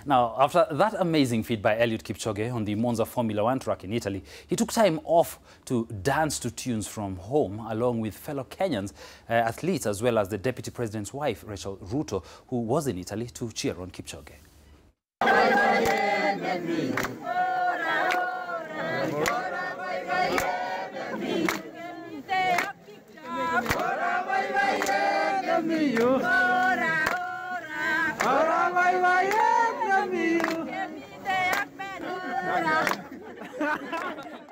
Now, after that amazing feat by Eliud Kipchoge on the Monza Formula Track in Italy, he took time off to dance to tunes from home along with fellow Kenyans athletes, as well as the Deputy President's wife, Racheal Ruto, who was in Italy to cheer on Kipchoge. Ora,